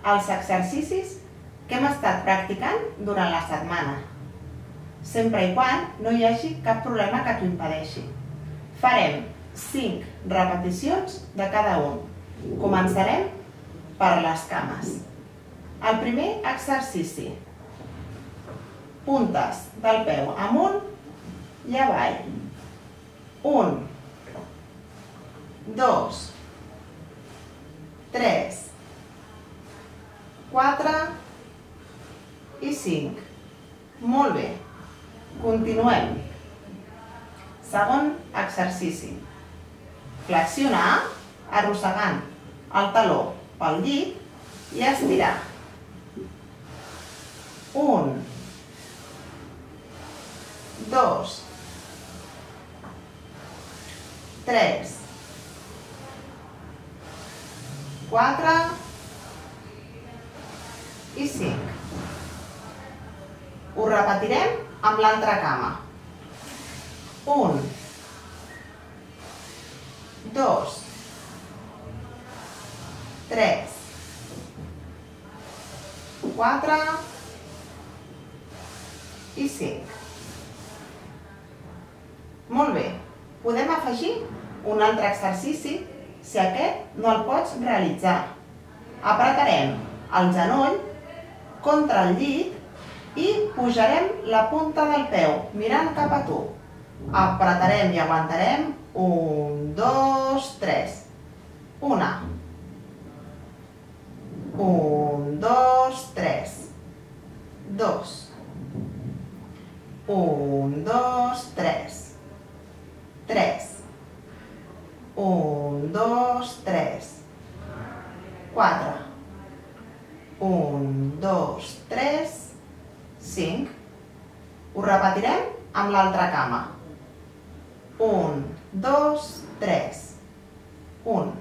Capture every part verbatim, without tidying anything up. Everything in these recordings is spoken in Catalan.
els exercicis que hem estat practicant durant la setmana, sempre i quan no hi hagi cap problema que t'ho impedeixi. Farem cinc repeticions de cada un. Començarem per les cames. El primer exercici. Puntes del peu amunt i avall. Un, dos, tres, quatre i cinc. Molt bé. Continuem. Segon exercici. Flexionar arrossegant el taló pel llit i estirar. Un, dos, tres, quatre i cinc. Ho repetirem amb l'altra cama. Un, dos, tres, quatre i cinc. Molt bé. Podem afegir un altre exercici si aquest no el pots realitzar. Apretarem el genoll contra el llit i pujarem la punta del peu mirant cap a tu. Apretarem i aguantarem. Un, dos, tres. Una. Un, dos, tres. Dos. Un, dos, tres. Tres. Un, dos, tres. Quatre. Un, dos, tres. Cinc. Ho repetirem amb l'altra cama. Un, dos, tres. Un.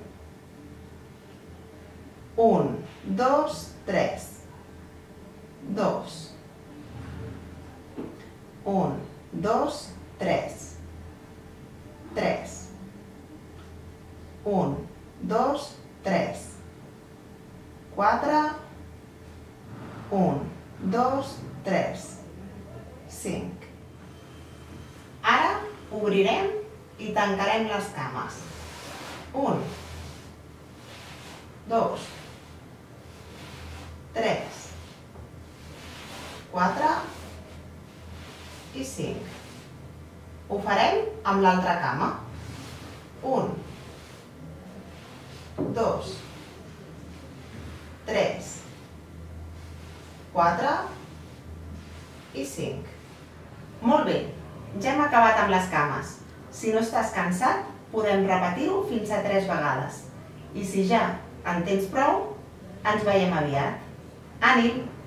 Un, dos, tres. Dos. Un, dos, tres. Tres. Un, dos, tres. Quatre. Un, dos, tres. Cinc. Ara obrirem i tancarem les cames. Un. Dos. Tres. Quatre. I cinc. Ho farem amb l'altra cama. Un, dos, tres, quatre i cinc. Molt bé, ja hem acabat amb les cames. Si no estàs cansat, podem repetir-ho fins a tres vegades. I si ja en tens prou, ens veiem aviat. Ànim!